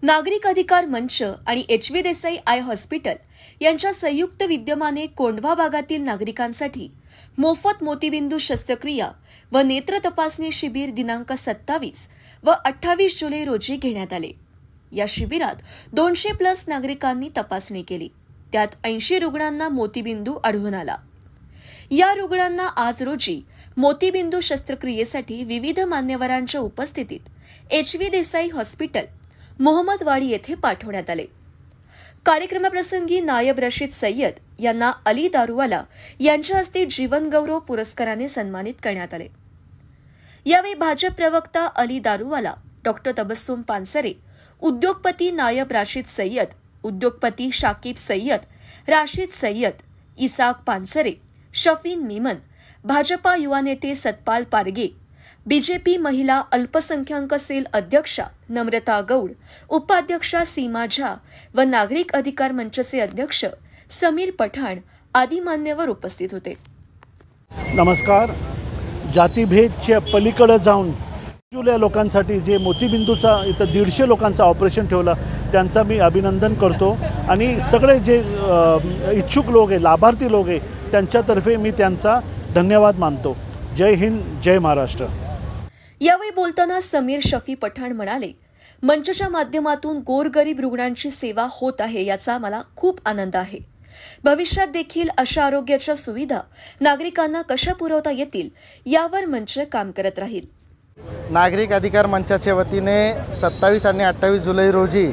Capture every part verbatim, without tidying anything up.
नागरिक अधिकार मंच आणि H V Desai eye hospital यांच्या संयुक्त विद्यमाने कोंढवा भागातील नागरिकांसाठी मोफत मोतीबिंदू शस्त्रक्रिया व नेत्र तपासणी शिबिर दिनांक सत्तावीस व अठ्ठावीस जुलै रोजी घेण्यात आले। या शिबिरात दोनशे प्लस नागरिकांनी तपासणी केली। त्यात ऐंशी रुग्णांना मोतीबिंदू आढळून आला। या रुग्णांना आज रोजी मोतीबिंदू शस्त्रक्रियेसाठी विविध मान्यवरांच्या उपस्थितीत H V Desai hospital Mohammadwadi येथे पाठवण्यात आले। कार्यक्रमाप्रसंगी नायब रशीद सय्यद यांना अली दारूवाला यांच्या हस्ते जीवन गौरव पुरस्काराने सन्मानित करण्यात आले। यावेळी भाजप प्रवक्ता अली दारूवाला, डॉक्टर तबस्सुम पानसरे, उद्योगपती नायब राशीद सय्यद, उद्योगपती शाकिब सय्यद, राशीद सय्यद, इसाक पानसरे, शफीन मेमन, भाजपा युवा नेते सतपाल पारगे, बीजेपी महिला अल्पसंख्याक सेल अध्यक्षा नम्रता गौड, उपाध्यक्षा सीमा झा व नागरिक अधिकार मंचचे अध्यक्ष समीर पठाण आदी मान्यवर उपस्थित होते। नमस्कार। जातीभेदच्या पलीकडे जाऊन जुल्या लोकांसाठी जे मोतीबिंदूचा इथं दीडशे लोकांचं ऑपरेशन ठेवलं त्यांचा मी अभिनंदन करतो आणि सगळे जे इच्छुक लोक आहे, लाभार्थी लोक आहे, त्यांच्यातर्फे मी त्यांचा धन्यवाद मानतो। जय हिंद, जय महाराष्ट्र। यावेळी बोलताना समीर शफी पठाण म्हणाले, मंचच्या माध्यमातून गोरगरीब रुग्णांची सेवा होत आहे याचा मला खूप आनंद आहे। भविष्यात देखील अशा आरोग्याच्या सुविधा नागरिकांना कशा पुरवता येतील यावर मंच काम करत राहील। नागरिक अधिकार मंचाच्या वतीने सत्तावीस आणि अठ्ठावीस जुलै रोजी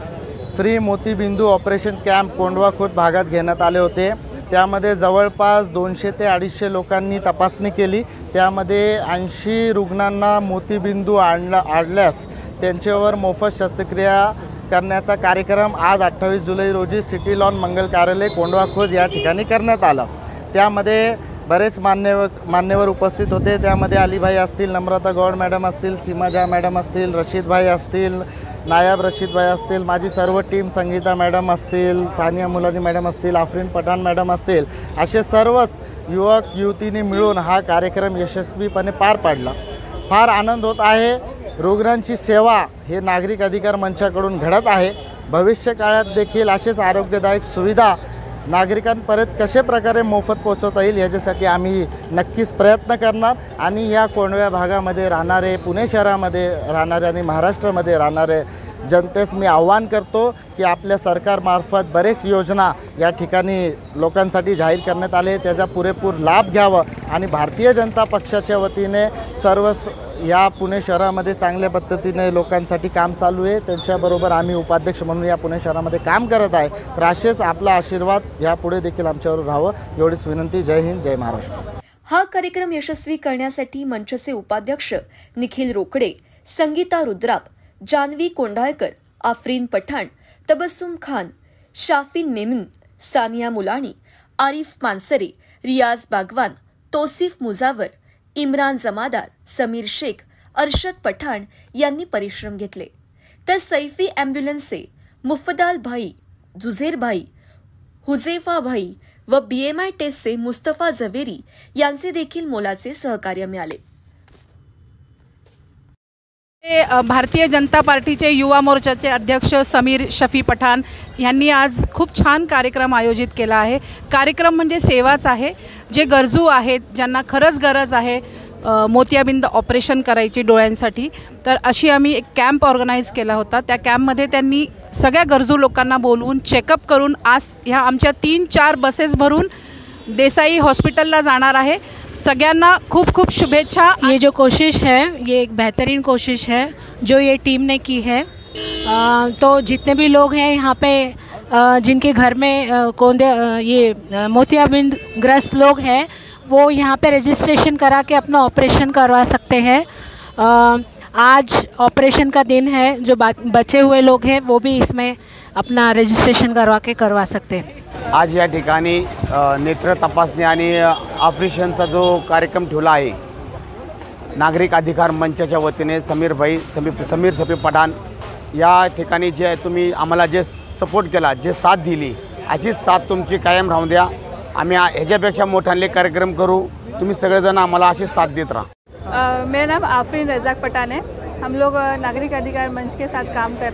फ्री मोतीबिंदू ऑपरेशन कॅम्प कोंढवा खुर्द भागात घेण्यात आले होते। त्यामध्ये जवळपास दोनशे ते अडीचशे लोकांनी तपासणी केली। त्यामध्ये ऐंशी रुग्णांना मोतीबिंदू आणला आढळल्यास त्यांच्यावर मोफत शस्त्रक्रिया करण्याचा कार्यक्रम आज अठ्ठावीस जुलै रोजी सिटी लॉन मंगल कार्यालय कोंढवा खुर्द या ठिकाणी करण्यात आला। त्यामध्ये बरेच मान्यवर मान्यवर उपस्थित होते। त्यामध्ये अलीभाई असतील, नम्रता गौड मॅडम असतील, सीमा झा मॅडम असतील, रशीद भाई असतील, नायब रशीद भाई असतील, माझी सर्व टीम, संगीता मॅडम असतील, सानिया मुलानी मॅडम असतील, आफरीन पठाण मॅडम असतील, असे सर्वच युवक युवतींनी मिळून हा कार्यक्रम यशस्वीपणे पार पाडला। फार आनंद होत आहे। रुग्णांची सेवा हे नागरिक अधिकार मंचाकडून घडत आहे। भविष्य काळात देखील असेच आरोग्यदायक सुविधा नागरिकांपर्यंत कशा प्रकारे मोफत पोहोचवता येईल याच्यासाठी आम्ही नक्कीच प्रयत्न करणार आणि या कोंढव्या भागामध्ये राहणारे, पुणे शहरामध्ये राहणारे आणि महाराष्ट्रामध्ये राहणारे जनतेस मी आव्हान करतो की आपल्या सरकारमार्फत बरेच योजना या ठिकाणी लोकांसाठी जाहीर करण्यात आले, त्याचा पुरेपूर लाभ घ्यावा आणि भारतीय जनता पक्षाच्या वतीने सर्व या पुणे शहरामध्ये चांगल्या पद्धतीने लोकांसाठी काम चालू आहे। त्यांच्याबरोबर आम्ही उपाध्यक्ष म्हणून या पुणे शहरामध्ये काम करत आहे। तर असेच आपला आशीर्वाद यापुढे देखील आमच्यावर राहावं एवढीच विनंती। जय हिंद, जय महाराष्ट्र। हा कार्यक्रम यशस्वी करण्यासाठी मंचचे उपाध्यक्ष निखिल रोकडे, संगीता रुद्राप, जानवी कोंढाळकर, आफरीन पठाण, तबस्सुम खान, शाफीन मेमन, सानिया मुलानी, आरिफ मानसरे, रियाज बागवान, तोसिफ मुजावर, इम्रान जमादार, समीर शेख, अरशद पठाण यांनी परिश्रम घेतले। तर सैफी ॲम्ब्युलन्सचे मुफद्दाल भाई, जुझेर भाई, हुजेफा भाई व बीएमआय टेस्टचे मुस्तफा जवेरी यांचे देखील मोलाचे सहकार्य मिळाले। भारतीय जनता पार्टीचे युवा मोर्चाचे अध्यक्ष समीर शफी पठाण यांनी आज खूप छान कार्यक्रम आयोजित केला आहे। कार्यक्रम म्हणजे सेवाच आहे। जे गरजू आहेत, ज्यांना खरंच गरज आहे मोतियाबिंद ऑपरेशन करायची डोळ्यांसाठी, तर अशी आम्ही एक कॅम्प ऑर्गनाईज केला होता। त्या कॅम्पमध्ये त्यांनी सगळ्या गरजू लोकांना बोलवून चेकअप करून आज ह्या आमच्या तीन चार बसेस भरून देसाई हॉस्पिटलला जाणार आहे। सगळ्यांना खूप खूप शुभेच्छा। ये जो कोशिश है ये एक बेहतरीन कोशिश है जो ये टीम ने की है। आ, तो जितने भी लोग हैं यहाँ पे आ, जिनके घर में आ, कोंदे आ, ये मोतियाबिंद ग्रस्त लोग हैं वो यहाँ पे रजिस्ट्रेशन करा के अपना ऑपरेशन करवा सकते हैं। आ, आज ऑपरेशन का दिन है। जो बचे हुए लोग हैं वो भी इसमें अपना रजिस्ट्रेशन करवा के करवा सकते हैं। आज या ठिकाणी नेत्र तपासणी आणि ऑपरेशनचा जो कार्यक्रम ठेवला आहे नागरिक अधिकार मंचाच्या वतीने समीर भाई समीर समीर शफी पठाण या ठिकाणी जे तुम्ही आम्हाला जे सपोर्ट केला, जे साथ दिली, अशीच साथ तुमची कायम राहू द्या। आम्ही ह्याच्यापेक्षा मोठाले कार्यक्रम करू। तुम्ही सगळेजण आम्हाला अशीच साथ देत राहा। मेरा नाम आफरीन रज़ाक पठान है। हम लोग नागरिक अधिकार मंच के साथ काम कर रहे हैं।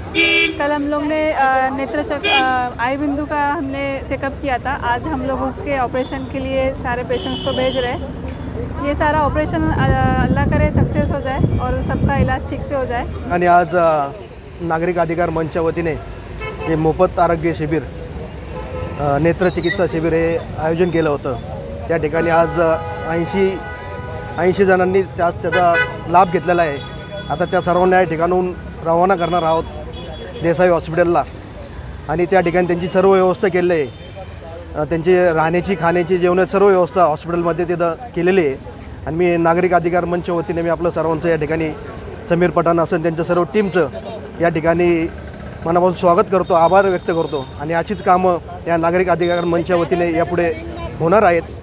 कल हम लोग ने अ, नेत्र चक अ, आई बिंदु का हमने चेकअप किया था। आज हम लोग उसके ऑपरेशन के लिए सारे पेशेंट्स को भेज रहे हैं। ये सारा ऑपरेशन अ, अल्लाह करे सक्सेस हो जाए और सबका इलाज ठीक से हो जाए। आणि आज अ, नागरिक अधिकार मंचच्या वतीने हे मोफत आरोग्य शिबिर अ, नेत्रचिकित्सा शिबिर हे आयोजन केलं होतं। त्या ठिकाणी आज ऐंशी ऐंशी जणांनी त्यास त्याचा लाभ घेतलेला आहे। आता त्या सर्वांना या ठिकाणून रवाना करणार आहोत देसाई हॉस्पिटलला आणि त्या ठिकाणी त्यांची सर्व व्यवस्था केलेली आहे। त्यांची राहण्याची खाण्याची जेवणाची सर्व व्यवस्था हॉस्पिटलमध्ये तिथं केलेली आहे। आणि मी नागरिक अधिकार मंचच्या वतीने मी आपलं सर्वांचं या ठिकाणी समीर पठाण असेल त्यांच्या सर्व टीमचं या ठिकाणी मनापासून स्वागत करतो, आभार व्यक्त करतो आणि अशीच कामं या नागरिक अधिकार मंचच्या वतीने यापुढे होणार आहेत।